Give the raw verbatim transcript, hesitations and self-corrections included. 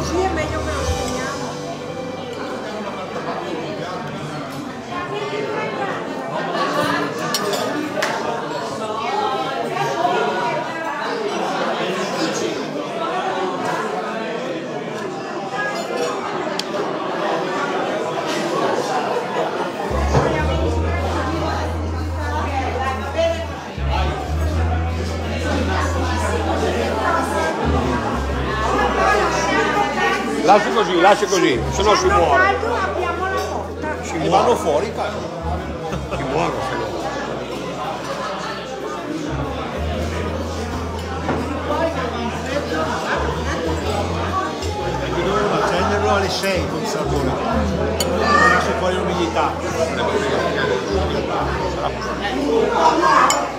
così è meglio che lo spegniamo. Lascia così, lascia così, se no si muore. Caldo apriamo la porta. Si E muore. vanno fuori i cani. Si muore se no. Perché dovevano accenderlo alle sei con il sapore. Non esce fuori l'umidità.